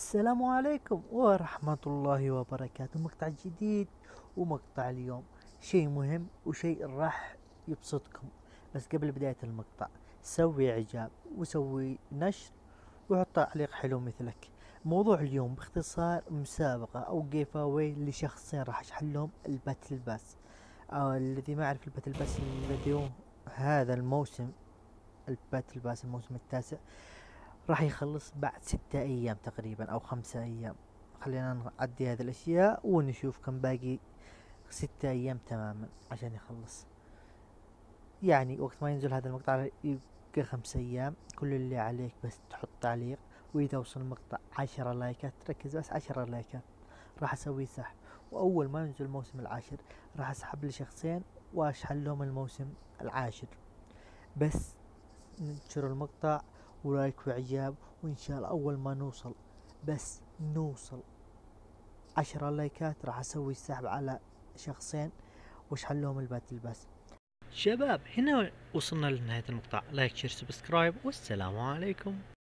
السلام عليكم ورحمة الله وبركاته. مقطع جديد، ومقطع اليوم شيء مهم وشيء راح يبسطكم. بس قبل بداية المقطع سوي اعجاب وسوي نشر وحط تعليق حلو مثلك. موضوع اليوم باختصار مسابقة او جيف اواي لشخصين راح اشحن لهم الباتل باس. الذي ما يعرف الباتل باس الذي هو هذا الموسم، الباتل باس الموسم التاسع راح يخلص بعد 6 أيام تقريبا أو 5 أيام. خلينا نعدي هذه الأشياء ونشوف كم باقي. 6 أيام تماما عشان يخلص. يعني وقت ما ينزل هذا المقطع يبقى 5 أيام. كل اللي عليك بس تحط تعليق، وإذا وصل المقطع 10 لايكات، ركز بس 10 لايكات راح أسوي سحب. وأول ما ينزل الموسم العاشر راح أسحب لشخصين وأشحن لهم الموسم العاشر. بس ننشر المقطع ولايك واعجاب، وان شاء الله اول ما نوصل، بس نوصل 10 لايكات راح اسوي سحب على شخصين واشحن لهم الباتل باس. شباب، هنا وصلنا لنهاية المقطع. لايك شير سبسكرايب والسلام عليكم.